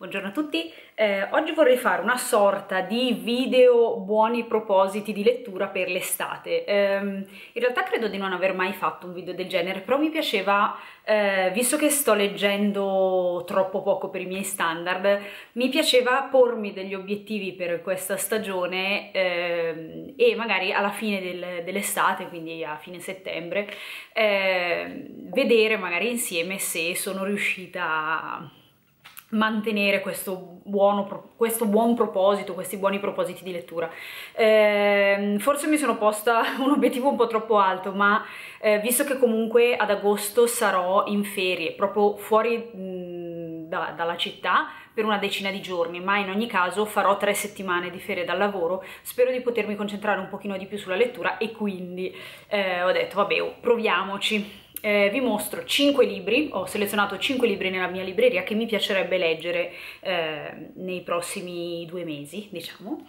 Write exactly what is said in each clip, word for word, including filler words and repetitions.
Buongiorno a tutti, eh, oggi vorrei fare una sorta di video buoni propositi di lettura per l'estate. Eh, in realtà credo di non aver mai fatto un video del genere, però mi piaceva, eh, visto che sto leggendo troppo poco per i miei standard, mi piaceva pormi degli obiettivi per questa stagione eh, e magari alla fine del, dell'estate, quindi a fine settembre, eh, vedere magari insieme se sono riuscita a mantenere questo, buono, questo buon proposito, questi buoni propositi di lettura. Eh, forse mi sono posta un obiettivo un po' troppo alto, ma eh, visto che comunque ad agosto sarò in ferie, proprio fuori mh, da, dalla città per una decina di giorni, ma in ogni caso farò tre settimane di ferie dal lavoro, spero di potermi concentrare un pochino di più sulla lettura e quindi eh, ho detto vabbè, oh, proviamoci. Eh, vi mostro cinque libri, ho selezionato cinque libri nella mia libreria che mi piacerebbe leggere eh, nei prossimi due mesi, diciamo.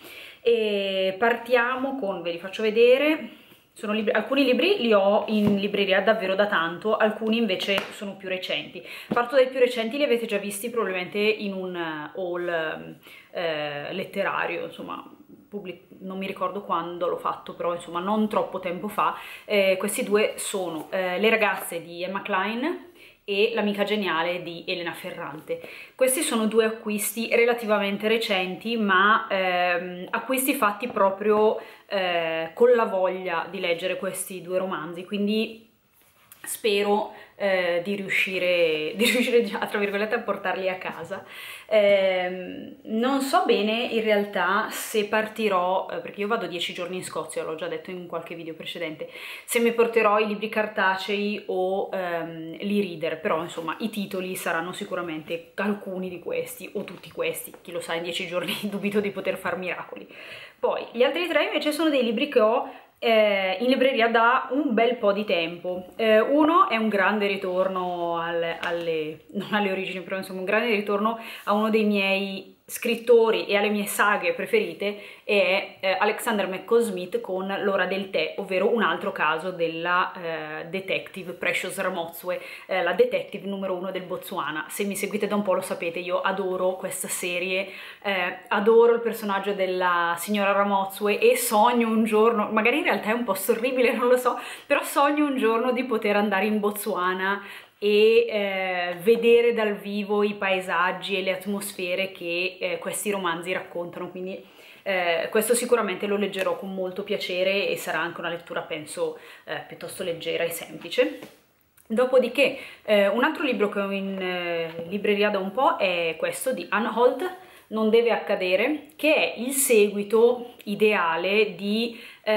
E partiamo con, ve li faccio vedere, sono libri, alcuni libri li ho in libreria davvero da tanto, alcuni invece sono più recenti. Parto dai più recenti, li avete già visti probabilmente in un haul eh, letterario, insomma, non mi ricordo quando l'ho fatto, però insomma non troppo tempo fa. Eh, questi due sono eh, Le ragazze di Emma Cline e L'amica geniale di Elena Ferrante. Questi sono due acquisti relativamente recenti, ma ehm, acquisti fatti proprio eh, con la voglia di leggere questi due romanzi, quindi spero eh, di riuscire, di riuscire già, tra virgolette, a portarli a casa. Eh, non so bene in realtà se partirò, eh, perché io vado dieci giorni in Scozia, l'ho già detto in qualche video precedente, se mi porterò i libri cartacei o ehm, l'e-reader, però insomma i titoli saranno sicuramente alcuni di questi o tutti questi, chi lo sa, in dieci giorni dubito di poter far miracoli. Poi gli altri tre invece sono dei libri che ho Eh, in libreria da un bel po' di tempo. Eh, uno è un grande ritorno alle, alle, non alle origini, però insomma un grande ritorno a uno dei miei scrittori e alle mie saghe preferite, è eh, Alexander McCall Smith con L'ora del tè, ovvero un altro caso della eh, detective Precious Ramotswe, eh, la detective numero uno del Botswana. Se mi seguite da un po' lo sapete, io adoro questa serie, eh, adoro il personaggio della signora Ramotswe e sogno un giorno, magari in realtà è un po' orribile, non lo so, però sogno un giorno di poter andare in Botswana e eh, vedere dal vivo i paesaggi e le atmosfere che eh, questi romanzi raccontano, quindi eh, questo sicuramente lo leggerò con molto piacere e sarà anche una lettura, penso, eh, piuttosto leggera e semplice. Dopodiché eh, un altro libro che ho in eh, libreria da un po' è questo di Anne Holt, Non deve accadere, che è il seguito ideale di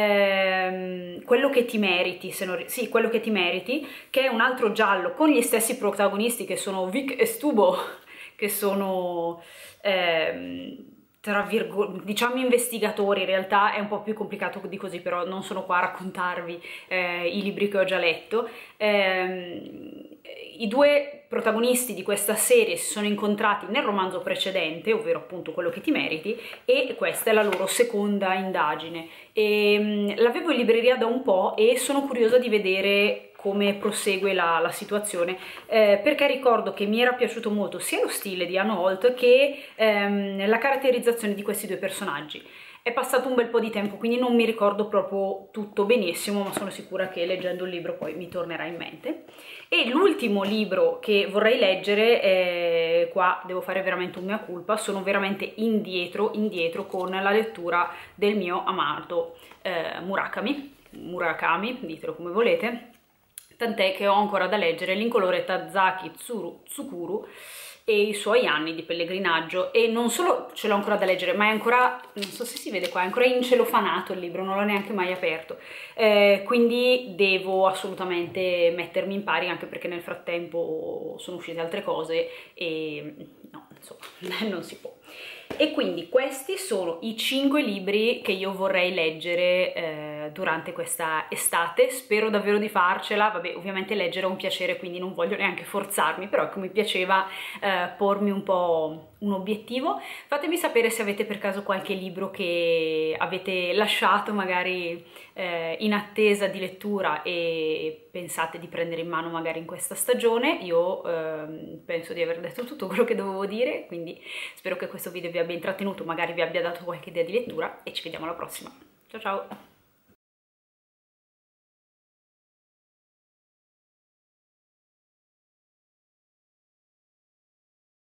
ehm, Quello che ti meriti, se non, sì, Quello che ti meriti, che è un altro giallo con gli stessi protagonisti che sono Vic e Stubo, che sono ehm, tra virgolette, diciamo investigatori. In realtà è un po' più complicato di così, però non sono qua a raccontarvi eh, i libri che ho già letto. Ehm, I due protagonisti di questa serie si sono incontrati nel romanzo precedente, ovvero appunto Quello che ti meriti, e questa è la loro seconda indagine. L'avevo in libreria da un po' e sono curiosa di vedere come prosegue la, la situazione, eh, perché ricordo che mi era piaciuto molto sia lo stile di Anne Holt che ehm, la caratterizzazione di questi due personaggi. È passato un bel po' di tempo, quindi non mi ricordo proprio tutto benissimo, ma sono sicura che leggendo il libro poi mi tornerà in mente. E l'ultimo libro che vorrei leggere, eh, qua devo fare veramente un mea culpa, sono veramente indietro, indietro con la lettura del mio amato eh, Murakami, Murakami, ditelo come volete, tant'è che ho ancora da leggere L'incolore Tazaki Tsuru, Tsukuru e i suoi anni di pellegrinaggio, e non solo ce l'ho ancora da leggere, ma è ancora, non so se si vede qua, è ancora incelofanato il libro, non l'ho neanche mai aperto, eh, quindi devo assolutamente mettermi in pari, anche perché nel frattempo sono uscite altre cose e no, insomma, non si può. E quindi questi sono i cinque libri che io vorrei leggere eh, durante questa estate. Spero davvero di farcela. Vabbè, ovviamente leggere è un piacere, quindi non voglio neanche forzarmi, però ecco, mi piaceva eh, pormi un po' un obiettivo. Fatemi sapere se avete per caso qualche libro che avete lasciato magari eh, in attesa di lettura e pensate di prendere in mano magari in questa stagione. Io eh, penso di aver detto tutto quello che dovevo dire, quindi spero che questo video vi abbia intrattenuto, magari vi abbia dato qualche idea di lettura e ci vediamo alla prossima. Ciao ciao!